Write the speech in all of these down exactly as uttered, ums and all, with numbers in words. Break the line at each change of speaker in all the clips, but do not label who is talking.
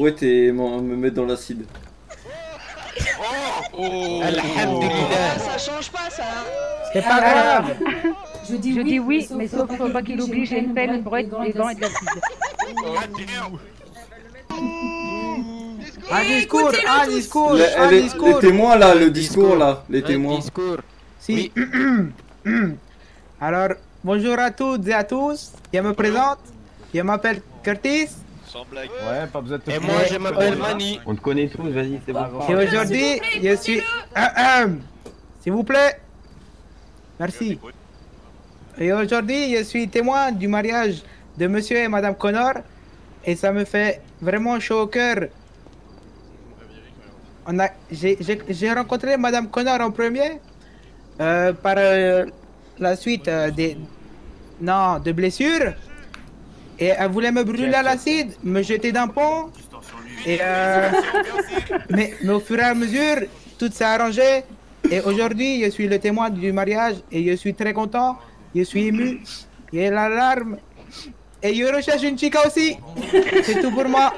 brouette et me mettre dans l'acide.
Oh,
Alhamdulillah.
Ça change pas ça.
C'est pas grave.
Je dis
Je
oui,
dis oui, mais sauf faut pas qu'il oblige une pelle, une brouette, des gants et de l'acide.
Un discours, un discours,
Le-
un
les, les
discours.
témoins là, le discours
discours.
là, les
Un
témoins.
discours.
Si. Alors, bonjour à toutes et à tous. Je me présente. Je m'appelle Curtis.
sans blague.
Ouais, pas besoin de te
Et moi, je m'appelle Mani.
On te connaît tous, vas-y, c'est bon.
Et aujourd'hui, je suis. S'il vous plaît. Merci. Et aujourd'hui, je suis témoin du mariage de monsieur et madame Connor. Et ça me fait vraiment chaud au cœur. On a, j'ai, j'ai, j'ai rencontré madame Connor en premier. Euh, par euh, la suite euh, des. Non, de blessures. Et elle voulait me brûler à l'acide, me jeter d'un pont. Et euh, mais, mais au fur et à mesure, tout s'est arrangé. Et aujourd'hui, je suis le témoin du mariage et je suis très content. Je suis ému. J'ai la larme. Et je recherche une chica aussi. C'est tout pour moi.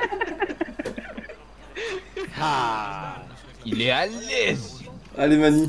Ah, il est à l'aise.
Allez Mani.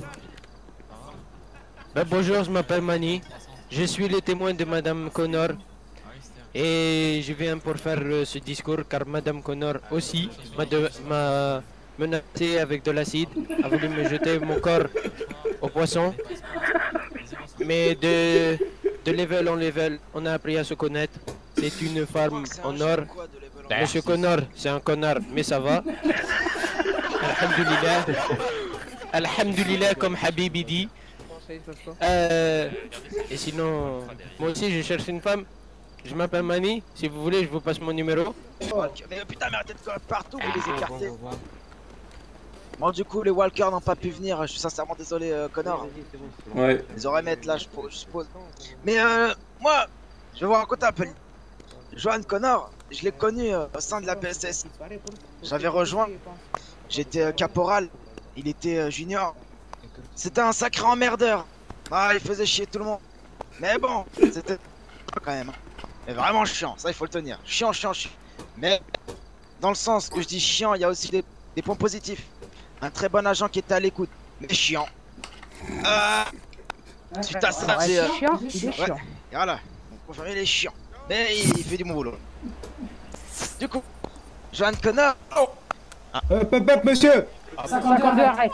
Ben, bonjour, je m'appelle Mani. Je suis le témoin de Madame Connor. Et je viens pour faire euh, ce discours car Madame Connor aussi m'a de- m'a menacé avec de l'acide, a voulu me jeter mon corps au poisson. Mais de, de level en level, on a appris à se connaître. C'est une femme en or. Monsieur Connor, c'est un connard, mais ça va. Alhamdulillah. Alhamdulillah, comme Habibi dit. Euh, et sinon, moi aussi je cherche une femme. Je m'appelle Mani. Si vous voulez, je vous passe mon numéro.
Mais putain, mais arrêtez de courir partout, vous les écartez. Bon, du coup, les walkers n'ont pas pu venir. Je suis sincèrement désolé, euh, Connor.
Ouais.
Ils auraient aimé être là, je suppose- je suppose. Mais euh, moi, je vais vous raconter un peu. Johan Connor, je l'ai connu euh, au sein de la P S S. J'avais rejoint. J'étais euh, caporal. Il était euh, junior. C'était un sacré emmerdeur. Ah, il faisait chier tout le monde. Mais bon, c'était quand même. Mais vraiment chiant, ça il faut le tenir. Chiant, chiant, chiant. Mais dans le sens que je dis chiant, il y a aussi des, des points positifs. Un très bon agent qui était à l'écoute, mais chiant. Euh, suite à ça,
Ouais,
j'ai. euh,
chiant, il est
ouais,
chiant.
et voilà, mon confirmé il est chiant. Mais il, il fait du bon boulot. Du coup, Johan Connor.
Hop, hop, hop, monsieur.
cinquante-deux, arrête.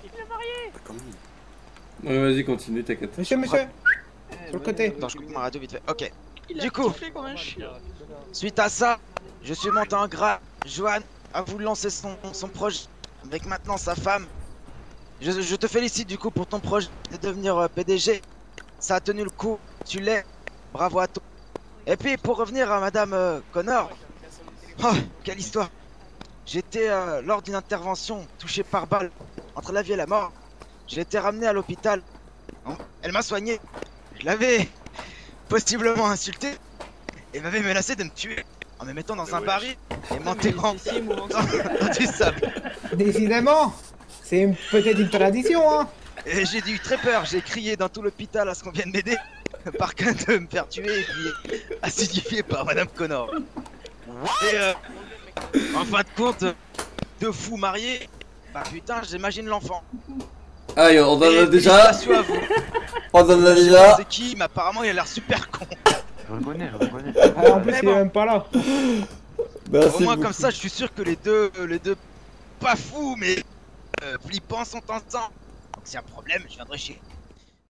Ouais, vas-y, continue, t'inquiète.
Monsieur, monsieur. Sur le côté.
Attends, je coupe ma radio vite fait. Ok. Du coup, suite à ça, je suis monté en gras. Johan a voulu lancer son, son projet avec maintenant sa femme. Je, je te félicite du coup pour ton projet de devenir euh, P D G. Ça a tenu le coup, tu l'es. Bravo à toi. Et puis pour revenir à Madame euh, Connor. Oh, quelle histoire. J'étais euh, lors d'une intervention touchée par balle entre la vie et la mort. J'ai été ramené à l'hôpital. Elle m'a soigné. Je l'avais possiblement insulté et m'avait menacé de me tuer en me mettant dans un baril et m'enterrant dans, dans du sable.
Décidément, c'est une- peut-être une tradition, hein.
Et j'ai eu très peur, j'ai crié dans tout l'hôpital à ce qu'on vienne m'aider par crainte de me faire tuer et puis acidifié par Madame Connor. Et euh, en fin de compte, deux fous mariés, bah putain, j'imagine l'enfant.
Ah, on en a
Et
déjà.
félicitations à vous.
On en a
Je sais
déjà.
pas c'est qui, mais apparemment il a l'air super con.
Je reconnais, je reconnais.
Ah, en plus,
Mais
il
bon.
est même pas là.
Merci
Au moins
beaucoup.
comme ça, je suis sûr que les deux, les deux, pas fous, mais euh, flippants sont ensemble. Donc s'il y a un problème, je viendrai chez